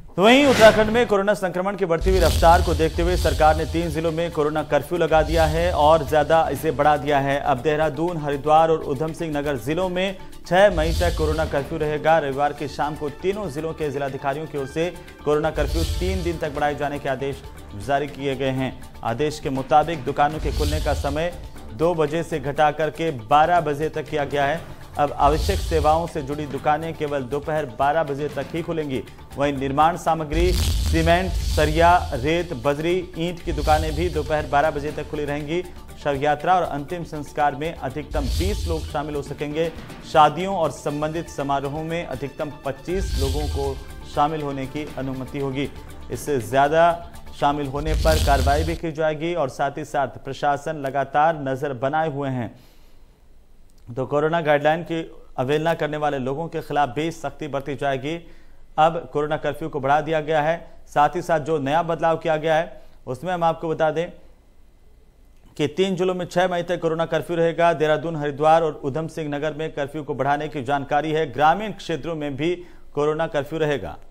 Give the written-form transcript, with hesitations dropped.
तो वहीं उत्तराखंड में कोरोना संक्रमण की बढ़ती हुई रफ्तार को देखते हुए सरकार ने 3 जिलों में कोरोना कर्फ्यू लगा दिया है और ज्यादा इसे बढ़ा दिया है। अब देहरादून, हरिद्वार और उधम सिंह नगर जिलों में 6 मई तक कोरोना कर्फ्यू रहेगा। रविवार की शाम को तीनों जिलों के जिलाधिकारियों की ओर से कोरोना कर्फ्यू 3 दिन तक बढ़ाए जाने के आदेश जारी किए गए हैं। आदेश के मुताबिक दुकानों के खुलने का समय 2 बजे से घटा करके 12 बजे तक किया गया है। अब आवश्यक सेवाओं से जुड़ी दुकानें केवल दोपहर 12 बजे तक ही खुलेंगी। वहीं निर्माण सामग्री, सीमेंट, सरिया, रेत, बजरी, ईंट की दुकानें भी दोपहर 12 बजे तक खुली रहेंगी। शव यात्रा और अंतिम संस्कार में अधिकतम 20 लोग शामिल हो सकेंगे। शादियों और संबंधित समारोहों में अधिकतम 25 लोगों को शामिल होने की अनुमति होगी। इससे ज्यादा शामिल होने पर कार्रवाई भी की जाएगी और साथ ही साथ प्रशासन लगातार नजर बनाए हुए हैं। तो कोरोना गाइडलाइन की अवहेलना करने वाले लोगों के खिलाफ भी सख्ती बरती जाएगी। अब कोरोना कर्फ्यू को बढ़ा दिया गया है। साथ ही साथ जो नया बदलाव किया गया है उसमें हम आपको बता दें कि 3 जिलों में 6 मई तक कोरोना कर्फ्यू रहेगा। देहरादून, हरिद्वार और उधम सिंह नगर में कर्फ्यू को बढ़ाने की जानकारी है। ग्रामीण क्षेत्रों में भी कोरोना कर्फ्यू रहेगा।